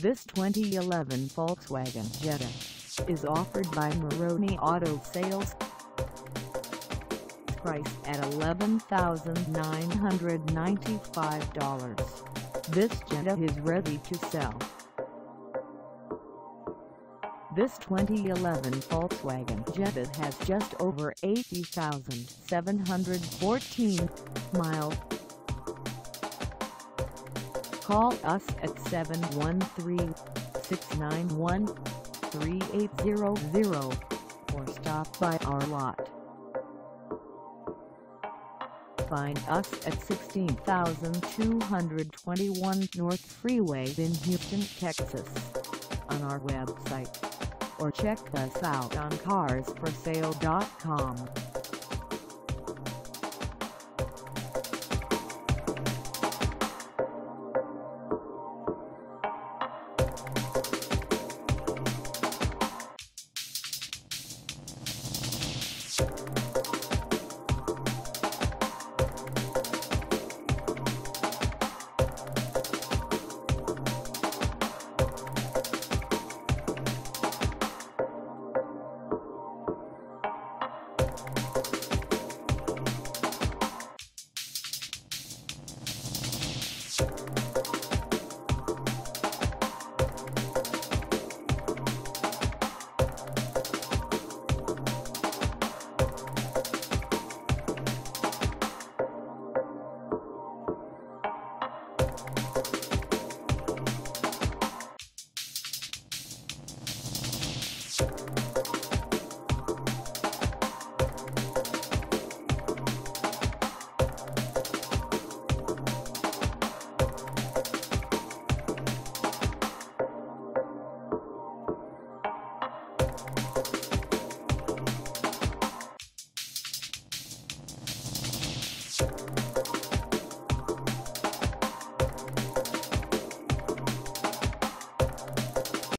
This 2011 Volkswagen Jetta is offered by Maroney Auto Sales. Priced at $11,995, this Jetta is ready to sell. This 2011 Volkswagen Jetta has just over 80,714 miles. Call us at 713-691-3800 or stop by our lot. Find us at 16,221 North Freeway in Houston, Texas, on our website, or check us out on carsforsale.com.